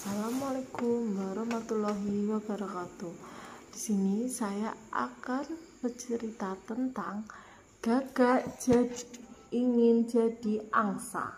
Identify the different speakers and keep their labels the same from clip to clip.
Speaker 1: Assalamualaikum warahmatullahi wabarakatuh. Di sini saya akan bercerita tentang Gagak ingin jadi angsa.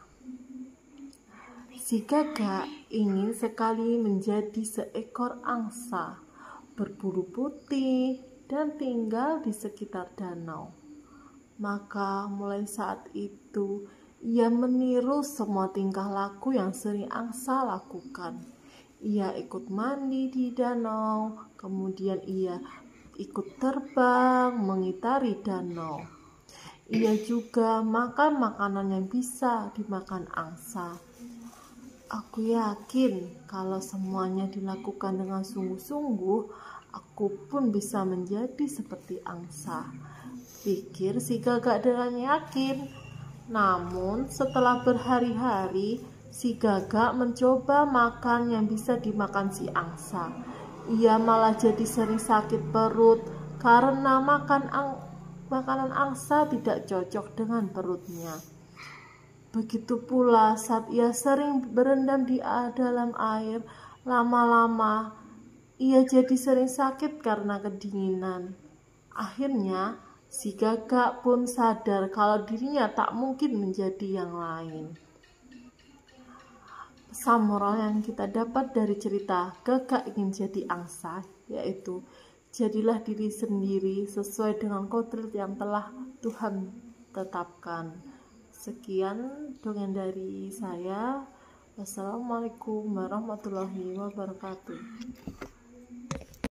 Speaker 1: Si Gagak ingin sekali menjadi seekor angsa, berbulu putih dan tinggal di sekitar danau. Maka mulai saat itu ia meniru semua tingkah laku yang sering angsa lakukan. Ia ikut mandi di danau, kemudian ia ikut terbang mengitari danau. Ia juga makan makanan yang bisa dimakan angsa. Aku yakin kalau semuanya dilakukan dengan sungguh-sungguh, aku pun bisa menjadi seperti angsa, pikir si Gagak dengan yakin. Namun setelah berhari-hari, si Gagak mencoba makan yang bisa dimakan si angsa. Ia malah jadi sering sakit perut karena makanan angsa tidak cocok dengan perutnya. Begitu pula saat ia sering berendam di dalam air, lama-lama ia jadi sering sakit karena kedinginan. Akhirnya si Gagak pun sadar kalau dirinya tak mungkin menjadi yang lain. Pesan moral yang kita dapat dari cerita Gagak ingin jadi angsa yaitu jadilah diri sendiri sesuai dengan kodrat yang telah Tuhan tetapkan. Sekian dongeng dari saya. Wassalamualaikum warahmatullahi wabarakatuh.